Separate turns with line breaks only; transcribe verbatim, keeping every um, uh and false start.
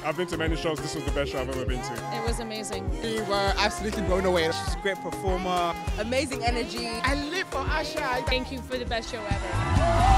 I've been to many shows. This was the best show I've ever been to.
It was amazing.
We were absolutely blown away. She's a great performer.
Amazing energy.
I live for Asha.
Thank you for the best show ever.